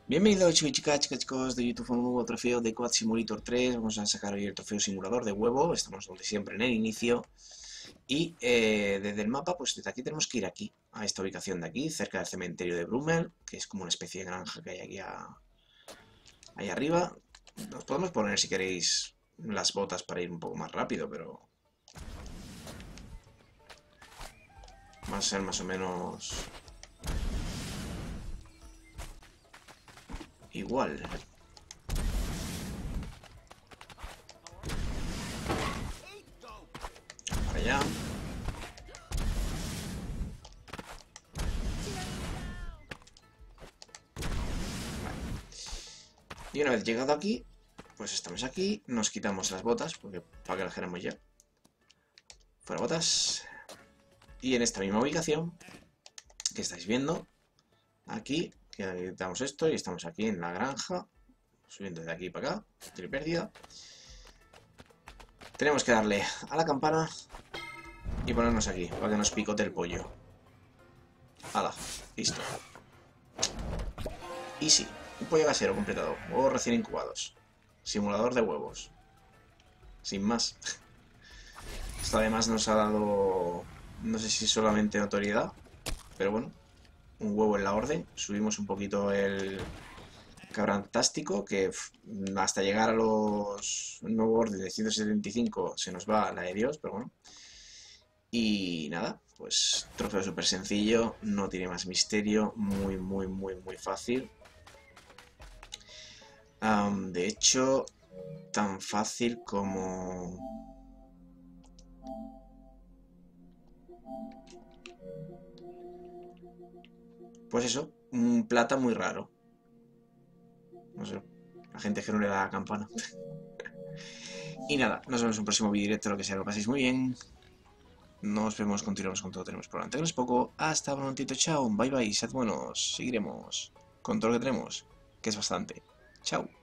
Bienvenidos chicos y chicas, chicos de YouTube a un nuevo trofeo de Quad Simulator 3. Vamos a sacar hoy el trofeo simulador de huevo. Estamos donde siempre en el inicio. Y desde el mapa, pues desde aquí tenemos que ir aquí, a esta ubicación de aquí, cerca del cementerio de Brummel, que es como una especie de granja que hay aquí ahí arriba. Nos podemos poner si queréis las botas para ir un poco más rápido, pero va a ser más o menos igual. Para allá. Y una vez llegado aquí, pues estamos aquí, nos quitamos las botas, porque para que las queremos ya. Fuera botas. Y en esta misma ubicación que estáis viendo, aquí, que quitamos esto y estamos aquí en la granja, subiendo de aquí para acá, tiene pérdida. Tenemos que darle a la campana y ponernos aquí, para que nos picote el pollo. ¡Hala! Listo. Easy. Un pollo casero completado. Huevos recién incubados. Simulador de huevos. Sin más. Esto además nos ha dado, no sé si solamente notoriedad, pero bueno, un huevo en la orden. Subimos un poquito el cabrantástico, que hasta llegar a los nuevos orden de 175 se nos va la de Dios, pero bueno. Y nada, pues trofeo súper sencillo, no tiene más misterio, muy fácil. De hecho, tan fácil como... Pues eso, un plata muy raro. No sé, la gente que no le da la campana. Y nada, nos vemos en un próximo vídeo directo, lo que sea, lo paséis muy bien. Nos vemos, continuamos con todo, tenemos por delante. No es poco, hasta prontito, chao, bye bye, sed buenos, seguiremos con todo lo que tenemos, que es bastante. Chao.